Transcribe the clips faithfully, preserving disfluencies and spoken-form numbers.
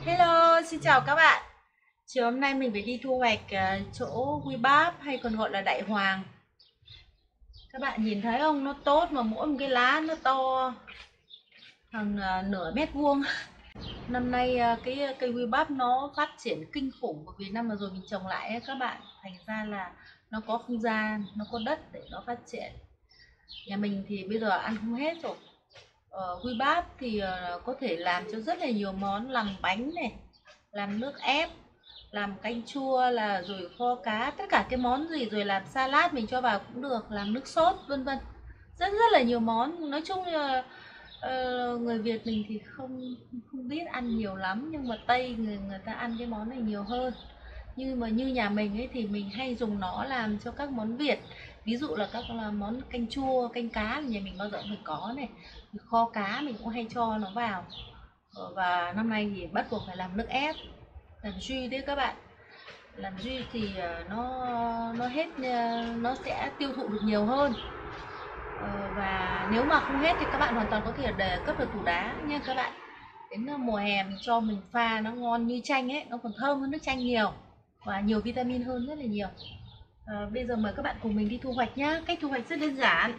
Hello, xin chào các bạn. Chiều hôm nay mình phải đi thu hoạch ờ, chỗ Quy Báp hay còn gọi là Đại Hoàng. Các bạn nhìn thấy không? Nó tốt mà mỗi một cái lá nó to bằng ờ, nửa mét vuông. Năm nay ờ, cái cây Quy Báp nó phát triển kinh khủng bởi vì năm vừa rồi mình trồng lại ấy, các bạn. Thành ra là nó có không gian, nó có đất để nó phát triển. Nhà mình thì bây giờ ăn không hết rồi. Ờ, Quy Báp thì ờ, có thể làm cho rất là nhiều món, làm bánh này, làm nước ép, làm canh chua, là rồi kho cá, tất cả cái món gì, rồi làm salad mình cho vào cũng được, làm nước sốt vân vân, rất rất là nhiều món. Nói chung là ờ, người Việt mình thì không không biết ăn nhiều lắm, nhưng mà Tây người người ta ăn cái món này nhiều hơn. Nhưng mà như nhà mình ấy thì mình hay dùng nó làm cho các món Việt, ví dụ là các là món canh chua, canh cá là nhà mình bao giờ cũng phải có này, kho cá mình cũng hay cho nó vào. Ờ, và năm nay thì bắt buộc phải làm nước ép, làm jus đấy các bạn. Làm jus thì ờ, nó nó hết, ờ, nó sẽ tiêu thụ được nhiều hơn. Ờ, và nếu mà không hết thì các bạn hoàn toàn có thể để cất vào tủ đá nha các bạn. Đến ờ, mùa hè mình cho mình pha nó ngon như chanh ấy, nó còn thơm hơn nước chanh nhiều và nhiều vitamin hơn rất là nhiều. Ờ, bây giờ mời các bạn cùng mình đi thu hoạch nhá. Cách thu hoạch rất đơn giản,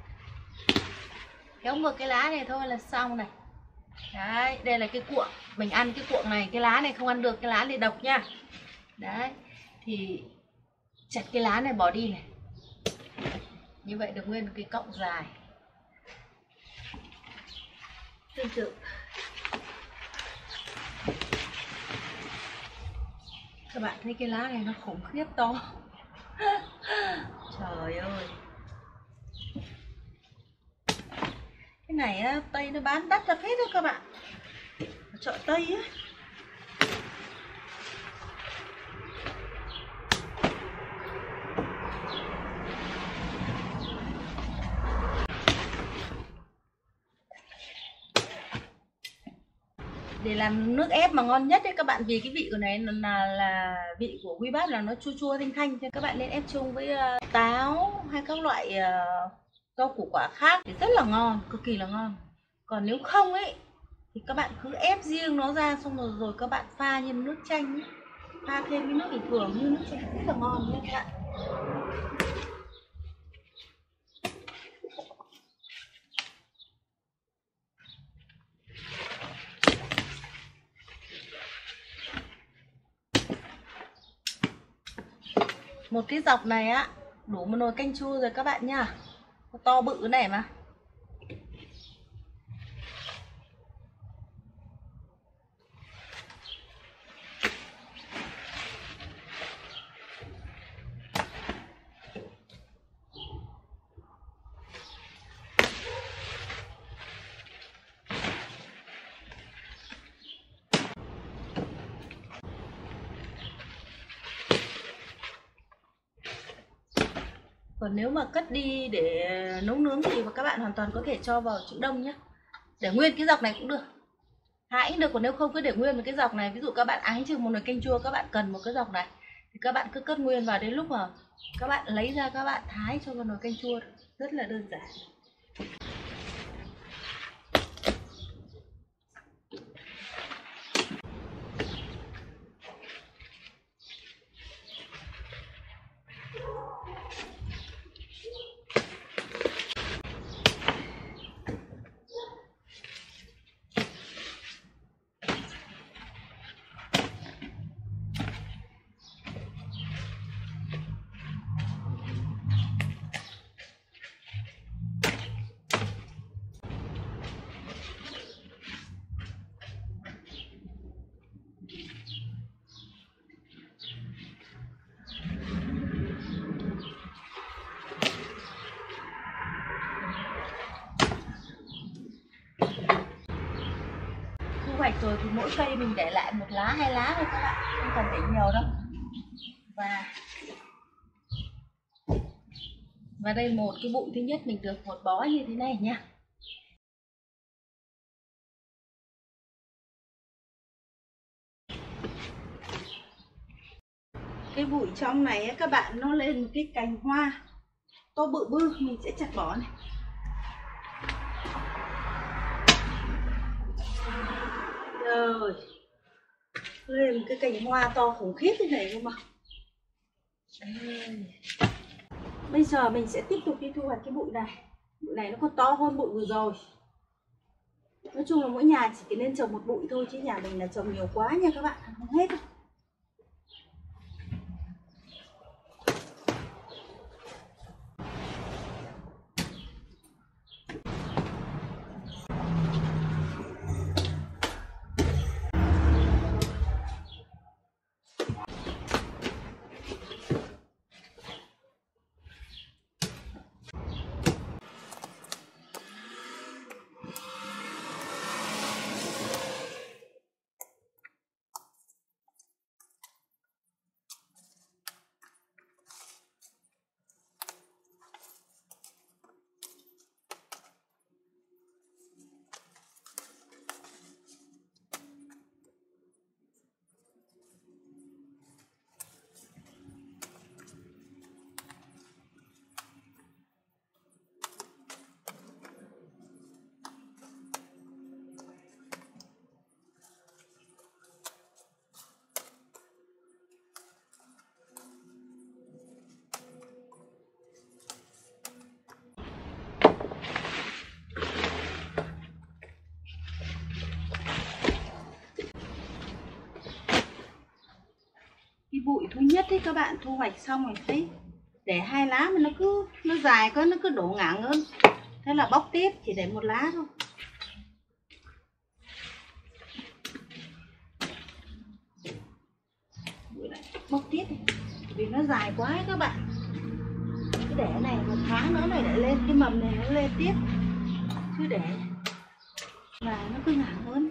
kéo ngược cái lá này thôi là xong này. Đấy, đây là cái cuộn, mình ăn cái cuộn này, cái lá này không ăn được, cái lá này độc nha. Đấy, thì chặt cái lá này bỏ đi này. Như vậy được nguyên cái cọng dài. Tương tự các bạn thấy cái lá này nó khủng khiếp to. Trời ơi, cái này á, Tây nó bán đắt ra phết đó các bạn, ở chợ Tây á. Để làm nước ép mà ngon nhất đấy các bạn, vì cái vị của này là là vị của Quy Báp là nó chua chua thanh thanh, nên các bạn nên ép chung với uh, táo hay các loại uh, rau củ quả khác thì rất là ngon, cực kỳ là ngon. Còn nếu không ấy thì các bạn cứ ép riêng nó ra, xong rồi rồi các bạn pha như nước chanh ấy, pha thêm với nước bình thường như nước chanh rất là ngon nhé các bạn. Một cái dọc này á đủ một nồi canh chua rồi các bạn nha, to bự này mà. Còn nếu mà cất đi để nấu nướng thì các bạn hoàn toàn có thể cho vào trứng đông nhé, để nguyên cái dọc này cũng được, hái được. Còn nếu không cứ để nguyên một cái dọc này, ví dụ các bạn áng chừng một nồi canh chua, các bạn cần một cái dọc này thì các bạn cứ cất nguyên vào, đến lúc mà các bạn lấy ra các bạn thái cho vào nồi canh chua, rất là đơn giản. Thu hoạch rồi thì mỗi cây mình để lại một lá hai lá thôi các bạn, không cần để nhiều đâu. Và và đây một cái bụi thứ nhất mình được một bó như thế này nha. Cái bụi trong này ấy, các bạn nó lên một cái cành hoa to bự bự, mình sẽ chặt bỏ này. Rồi Lên cái cành hoa to khủng khiếp thế này cơ mà. Bây giờ mình sẽ tiếp tục đi thu hoạch cái bụi này. Bụi này nó còn to hơn bụi vừa rồi. Nói chung là mỗi nhà chỉ nên trồng một bụi thôi, chứ nhà mình là trồng nhiều quá nha các bạn, không hết đâu. Bụi thứ nhất ấy các bạn thu hoạch xong rồi thấy để hai lá mà nó cứ nó dài quá, nó cứ đổ ngả ngớn, thế là bóc tiếp, chỉ để một lá thôi. Bụi lại bóc tiếp đi, vì nó dài quá ấy các bạn. Cứ để này một tháng nữa này lại lên cái mầm này nó lên tiếp, chứ để là nó cứ ngả ngớn.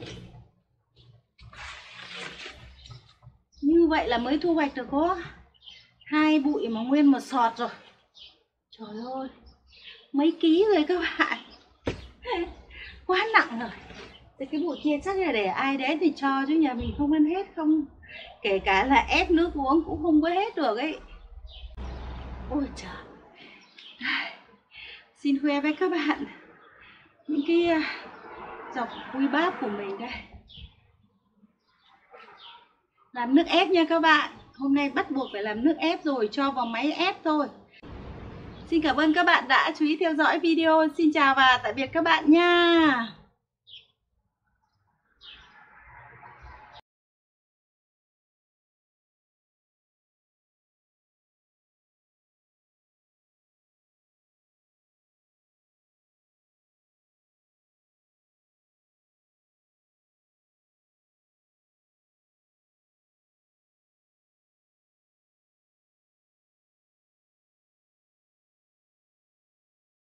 Như vậy là mới thu hoạch được có hai bụi mà nguyên một sọt rồi. Trời ơi, mấy ký rồi các bạn. Quá nặng rồi. Thế cái bụi kia chắc là để ai đến thì cho, chứ nhà mình không ăn hết, không. Kể cả là ép nước uống cũng không có hết được ấy. Ôi trời. Xin khoe với các bạn những cái dọc quy báp của mình đây. Làm nước ép nha các bạn. Hôm nay bắt buộc phải làm nước ép rồi, cho vào máy ép thôi. Xin cảm ơn các bạn đã chú ý theo dõi video. Xin chào và tạm biệt các bạn nha.